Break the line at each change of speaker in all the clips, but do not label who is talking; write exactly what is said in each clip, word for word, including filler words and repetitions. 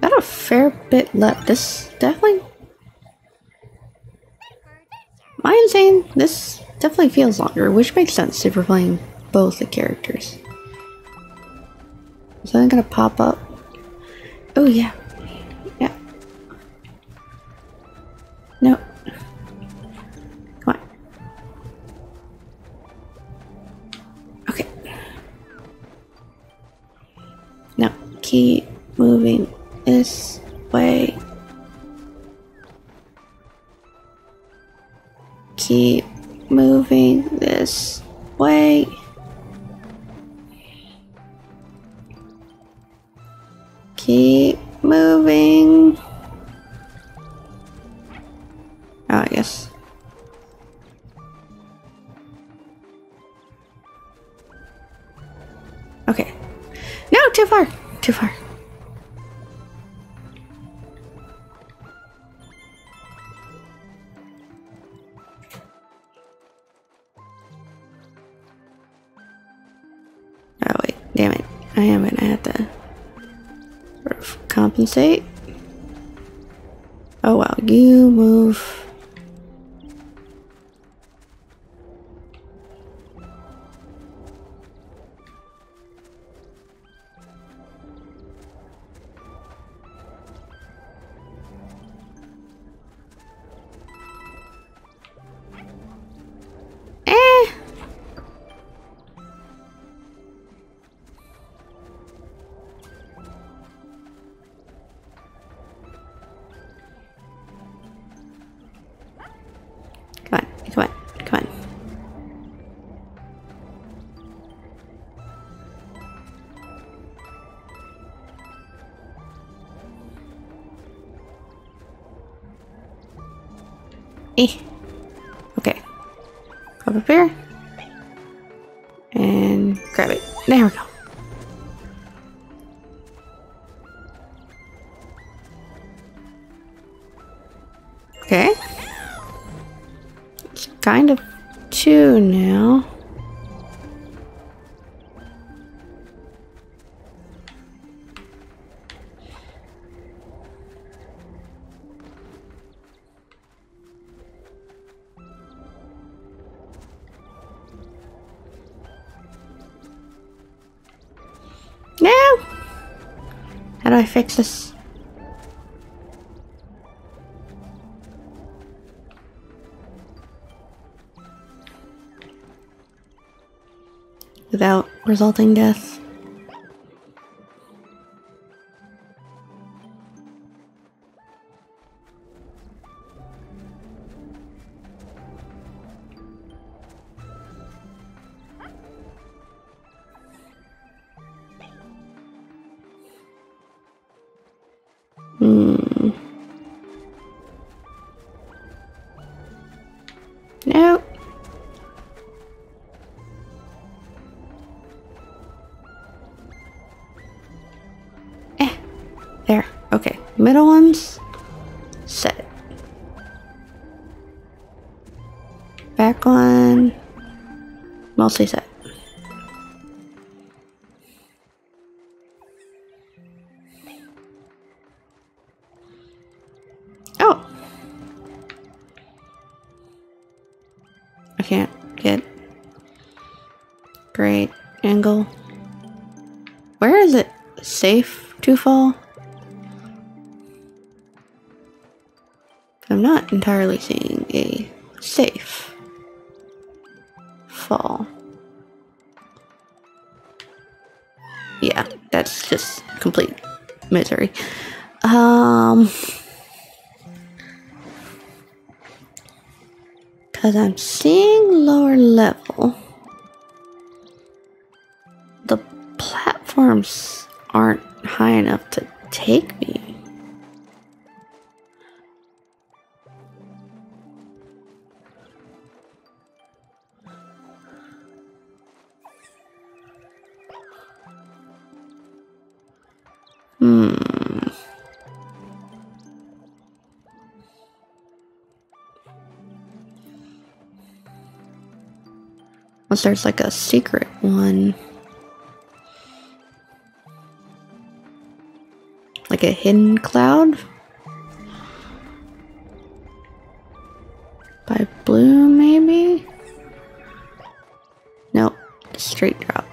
Got a fair bit left. This definitely... Am I insane? This definitely feels longer, which makes sense if we're playing both the characters. Is that gonna pop up? Oh yeah. Yeah. No. Come on. Okay. Now keep moving this way. Keep moving this way. Keep moving. Oh, I guess. Okay. No, too far. Too far. Oh wait, damn it. I am gonna have to sort of compensate. Oh wow, you move. Eh. Come on, come on, come on. Eh. Okay. Come up here. And grab it. There we go. Okay. It's kind of two now. No! How do I fix this? Without resulting death. Hmm. No. Eh. There. Okay. Middle ones. Set. Back one. Mostly set. Oh. I can't get great angle. Where is it safe to fall? I'm not entirely seeing a safe fall. Yeah, that's just complete misery. Um, because I'm seeing lower level. The platforms aren't high enough to take me. Hmm. Unless there's like a secret one. Like a hidden cloud? By blue, maybe? Nope, straight drop.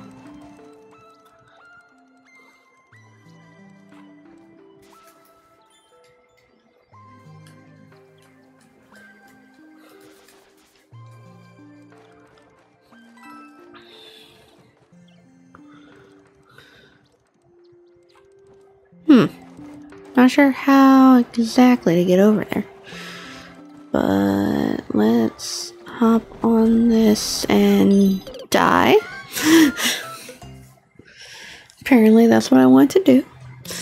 Hmm. Not sure how exactly to get over there. But let's hop on this and die. Apparently that's what I want to do.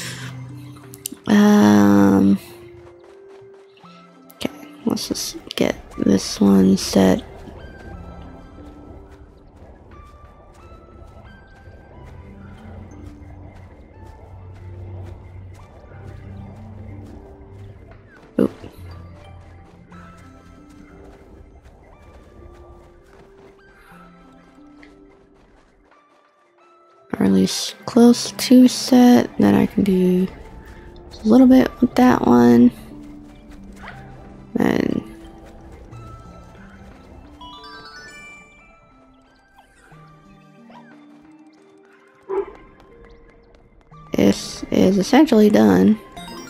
Um, okay, let's just get this one set. Oop. Or at least close to set. Then I can do a little bit with that one. And this is essentially done.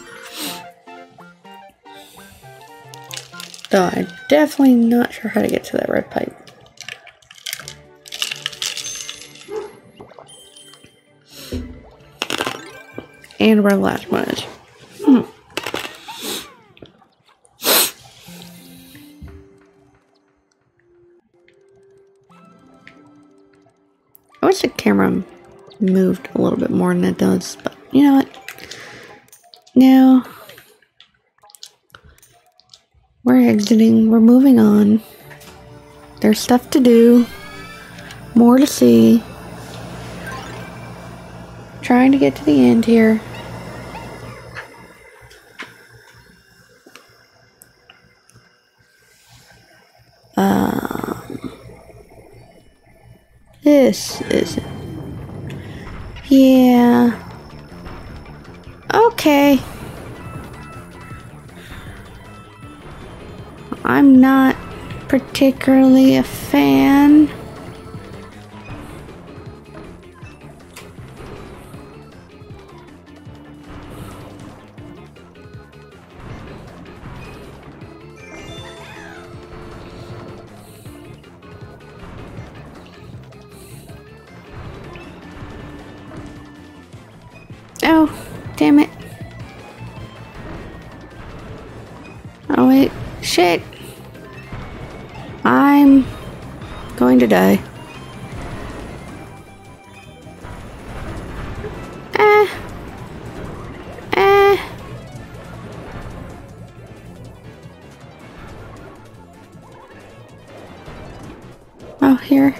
Though I'm definitely not sure how to get to that red pipe. And where the last one is. Hmm. I wish the camera moved a little bit more than it does, but you know what? Now we're exiting, we're moving on. There's stuff to do, more to see. Trying to get to the end here. Um, this is, yeah, okay. I'm not particularly a fan. Oh, damn it. Oh wait, shit. I'm going to die. Ah. Ah. Oh, here.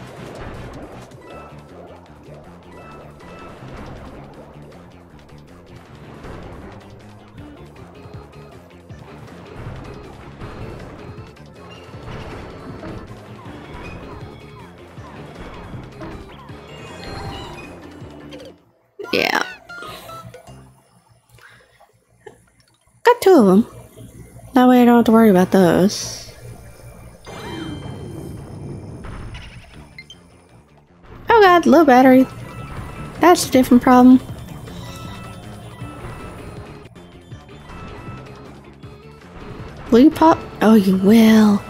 Yeah. Got two of them. That way I don't have to worry about those. Oh god, low battery. That's a different problem. Will you pop? Oh, you will.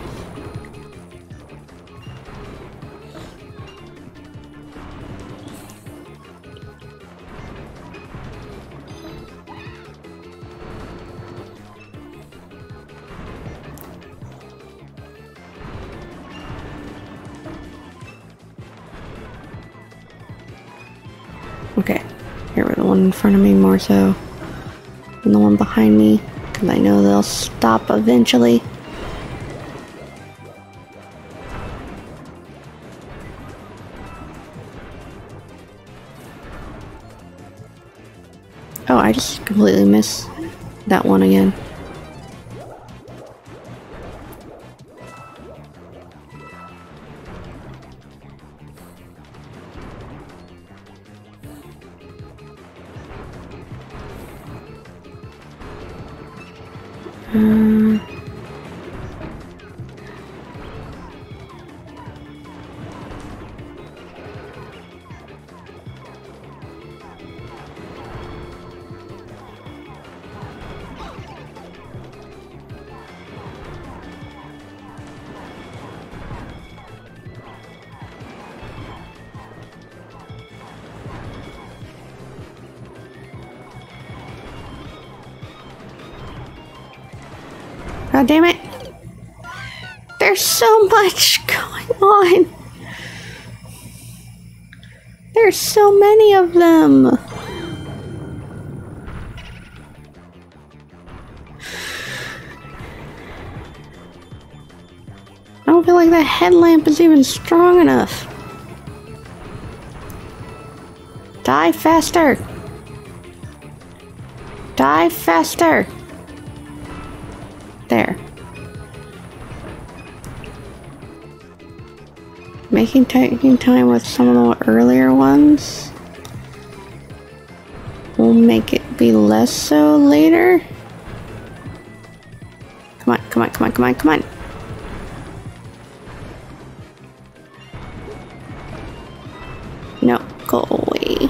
Okay, here with the one in front of me more so than the one behind me, because I know they'll stop eventually. Oh, I just completely missed that one again. Uh, God damn it. There's so much going on. There's so many of them. I don't feel like that headlamp is even strong enough. Die faster. Die faster. There. Making taking time with some of the earlier ones will make it be less so later. Come on, come on, come on, come on, come on. No, go away.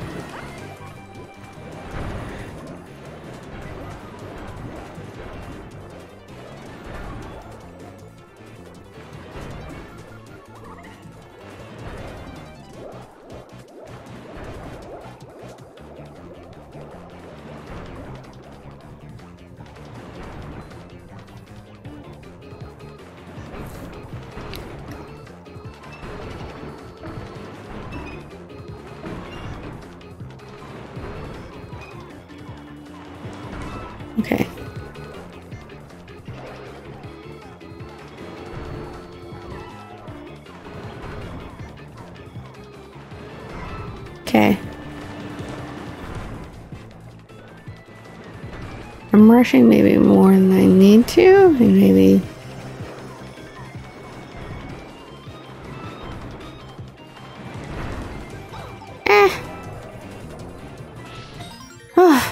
Okay. Okay. I'm rushing maybe more than I need to, and maybe... Eh. Oh.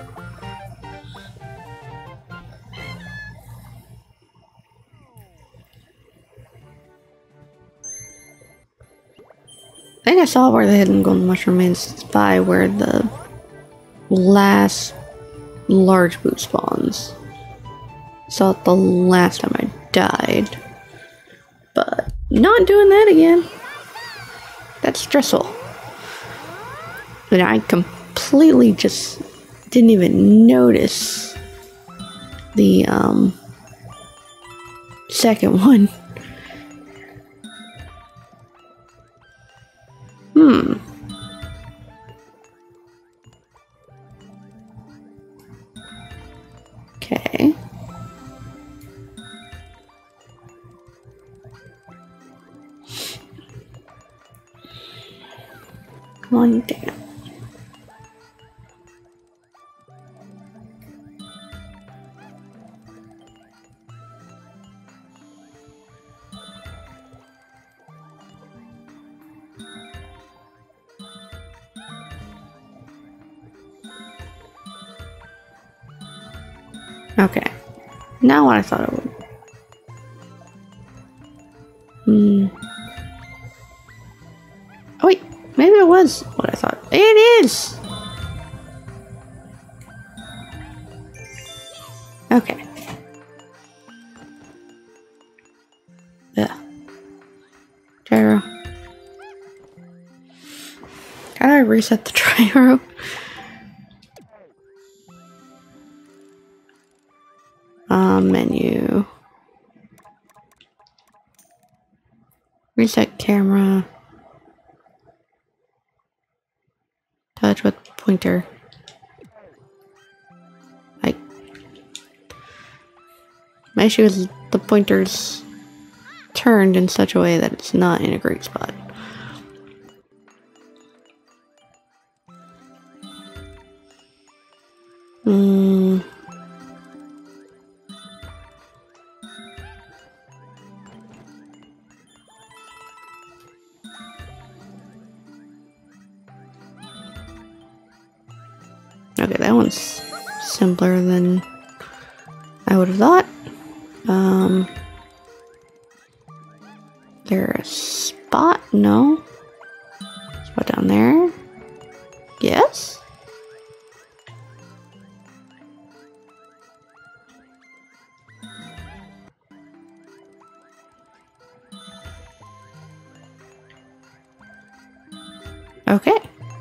I think I saw where the hidden golden mushroom is. It's by where the last large boot spawns. Saw it the last time I died. But not doing that again. That's stressful. But I completely just didn't even notice the um second one. Hmm. Okay. Come on down. Okay. Not what I thought it would. Hmm. Oh wait, maybe it was what I thought. It is! Okay. Yeah. Gyro. How do I reset the gyro? Um, menu. Reset camera. Touch with pointer. Like, my issue is the pointer's turned in such a way that it's not in a great spot. Hmm. Okay, that one's simpler than I would have thought. Um, there a spot? No. Spot down there? Yes? Okay.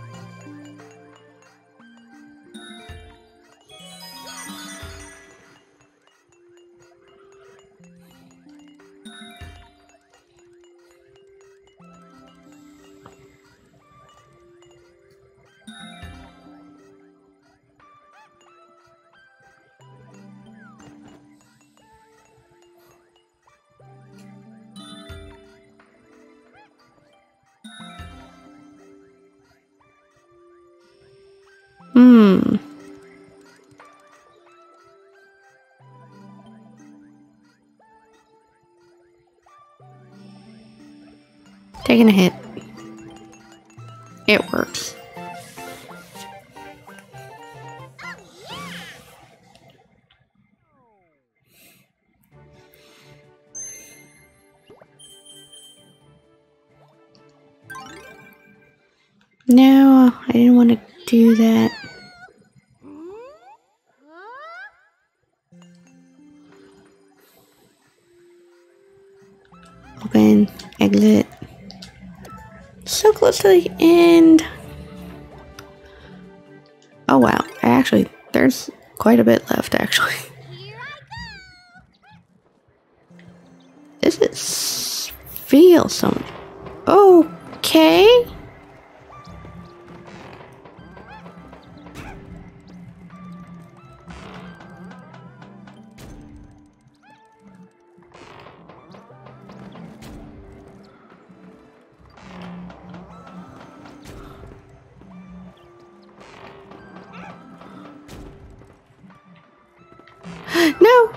Hmm. Taking a hit. It works. No, I didn't want to do that. Open, exit. So close to the end. Oh wow, I actually, there's quite a bit left actually. This is, feels so much. Okay. No.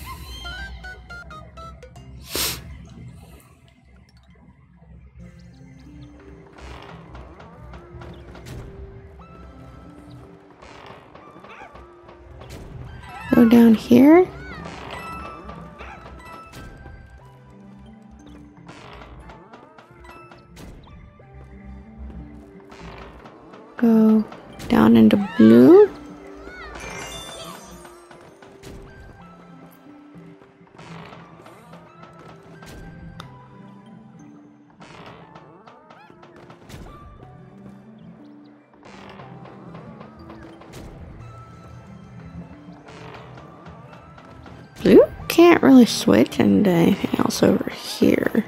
Go down here. Go down into blue. Blue can't really switch into anything else over here.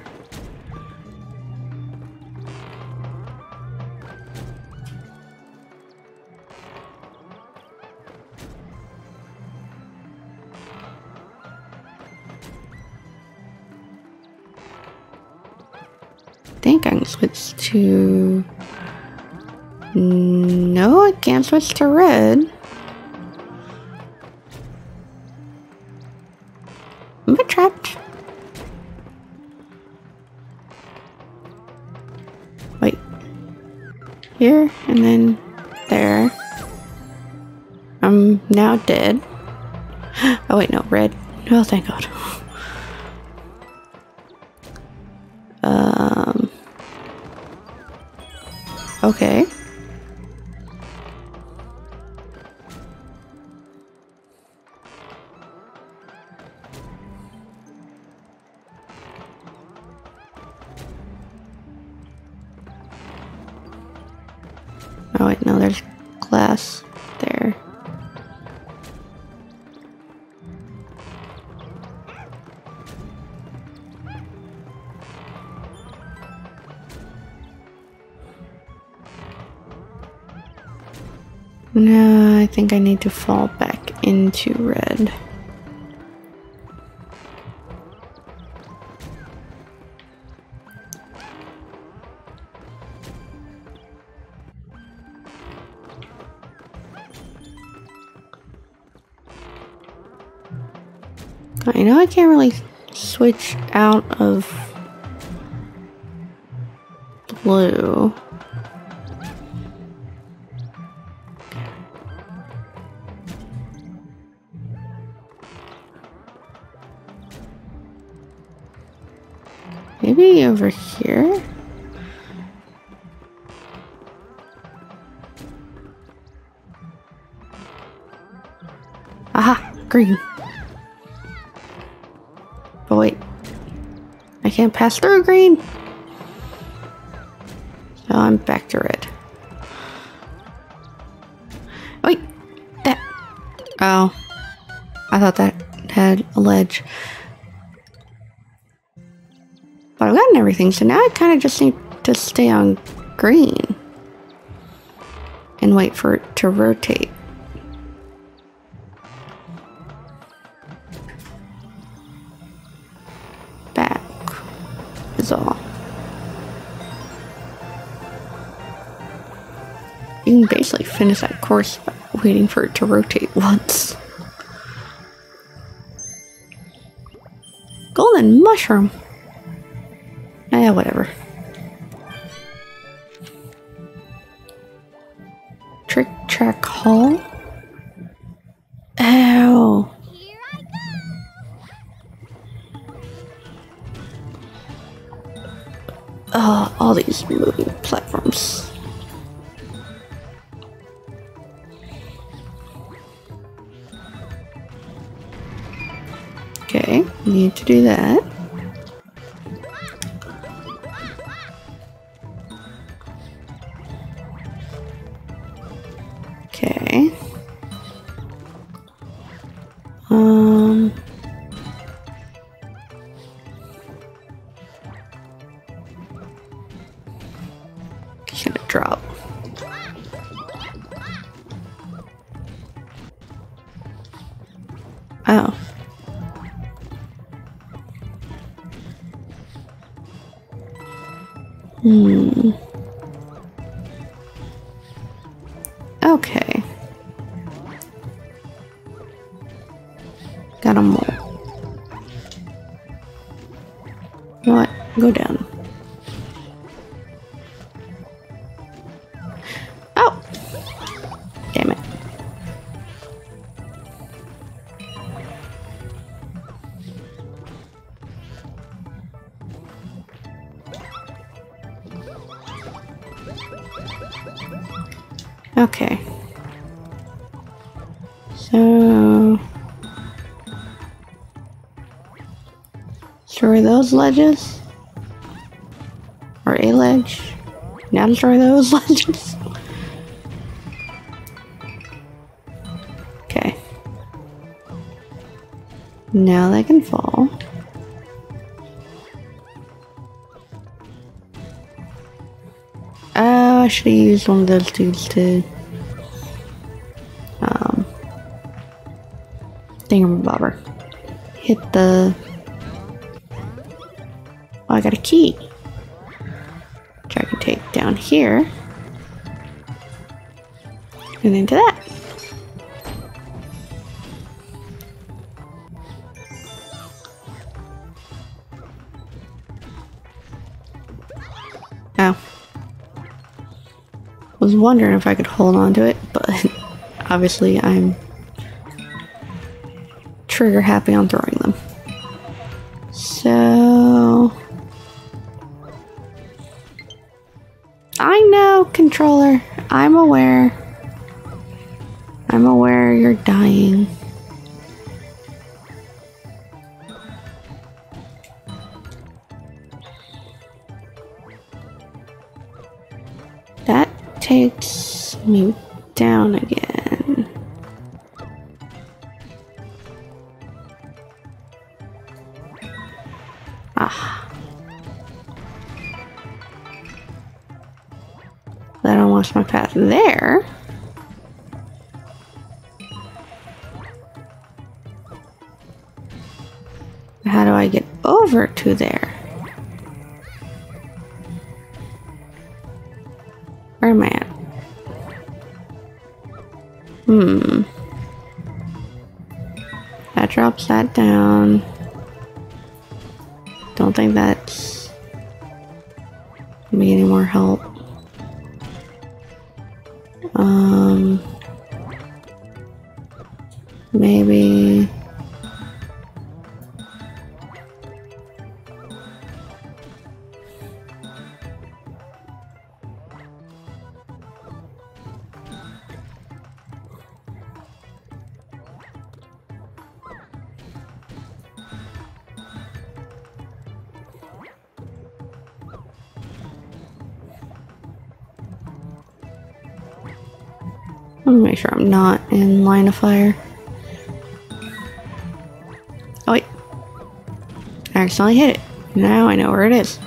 I think I can switch to... No, I can't switch to red. Am I trapped? Wait. Here, and then there. I'm now dead. Oh wait, no, red. Oh, thank God. Um. Okay. Oh wait, no, there's glass there. No, I think I need to fall back into red. I know I can't really switch out of blue. over here. Aha! Green. But wait. I can't pass through green. So I'm back to red. Wait! That... Oh. I thought that had a ledge. But I've gotten everything, so now I kind of just need to stay on green. And wait for it to rotate. Back is all. You can basically finish that course by waiting for it to rotate once. Golden mushroom. Eh, whatever. Trick Track Hall? Ow. Oh, all these moving platforms. Okay, need to do that. Okay. Um. He's gonna drop. Oh. Hmm. Okay. Got a mole. You know what? Go down. Oh! Damn it. Okay. So... destroy those ledges? Or a ledge? Now destroy those ledges? Okay. Now they can fall. Oh, I should have used one of those dudes to um thingamabobber. Hit the oh, I got a key. Which I can take down here. And into that. Oh. Was wondering if I could hold on to it, but obviously I'm trigger happy on throwing them. So I know, controller. I'm aware. I'm aware you're dying. That takes me down again. Ah. That unlocks my path there. How do I get over to there? Where am I at? Hmm. That drops that down. Don't think that's gonna be any more help. Um. Maybe. Let me make sure I'm not in line of fire. Oh wait. I accidentally hit it. Now I know where it is.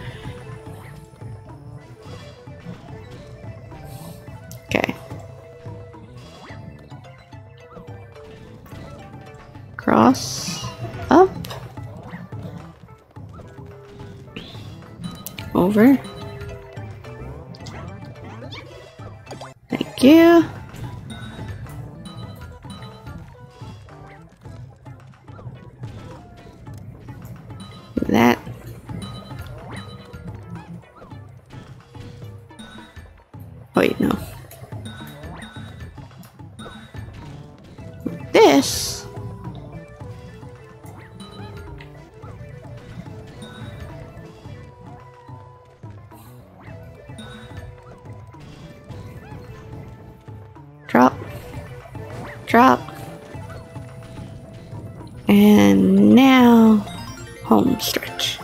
Okay. Cross. Up. Over. Thank you. That. Wait, no. This. Drop. Drop. And now, home stretch.